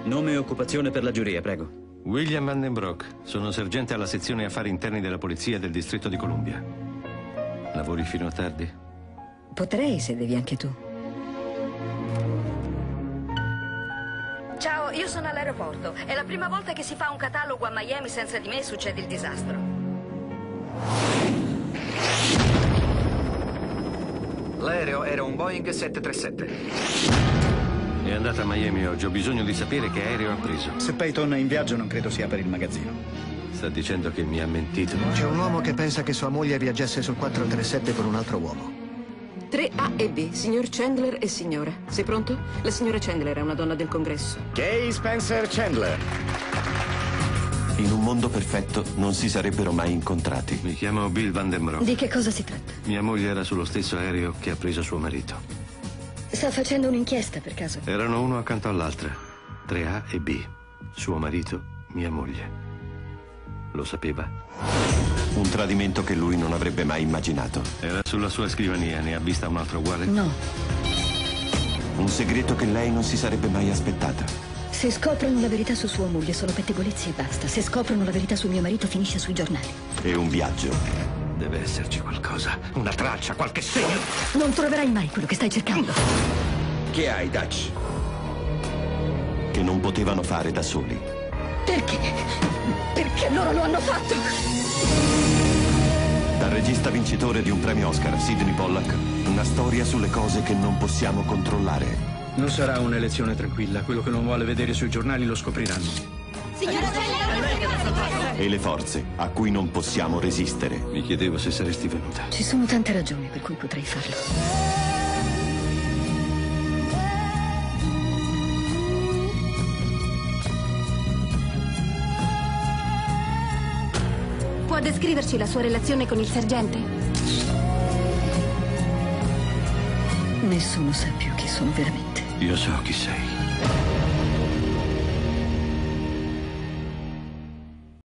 Nome e occupazione per la giuria, prego. William Van den Broek. Sono sergente alla sezione affari interni della polizia del distretto di Columbia. Lavori fino a tardi? Potrei se devi anche tu. Ciao, io sono all'aeroporto. È la prima volta che si fa un catalogo a Miami senza di me succede il disastro. L'aereo era un Boeing 737. È andata a Miami oggi. Ho bisogno di sapere che aereo ha preso. Se Peyton è in viaggio non credo sia per il magazzino. Sta dicendo che mi ha mentito. C'è un uomo che pensa che sua moglie viaggiasse sul 437 con un altro uomo. 3A e B, signor Chandler e signora. Sei pronto? La signora Chandler è una donna del congresso. Kay Spencer Chandler. In un mondo perfetto non si sarebbero mai incontrati. Mi chiamo Bill Van den Broek. Di che cosa si tratta? Mia moglie era sullo stesso aereo che ha preso suo marito. Sta facendo un'inchiesta, per caso? Erano uno accanto all'altra. 3A e B. Suo marito, mia moglie. Lo sapeva. Un tradimento che lui non avrebbe mai immaginato. Era sulla sua scrivania. Ne ha vista un altro uguale? No. Un segreto che lei non si sarebbe mai aspettata. Se scoprono la verità su sua moglie sono pettegolezzi e basta. Se scoprono la verità su mio marito finisce sui giornali. E un viaggio. Deve esserci qualcosa. Una traccia, qualche segno. Non troverai mai quello che stai cercando. Che hai, Dutch? Che non potevano fare da soli. Perché? Perché loro lo hanno fatto? Dal regista vincitore di un premio Oscar, Sidney Pollack, una storia sulle cose che non possiamo controllare. Non sarà un'elezione tranquilla. Quello che non vuole vedere sui giornali lo scopriranno. Signora Chandler! E le forze a cui non possiamo resistere. Mi chiedevo se saresti venuta. Ci sono tante ragioni per cui potrei farlo. Può descriverci la sua relazione con il sergente? Nessuno sa più chi sono veramente. Io so chi sei.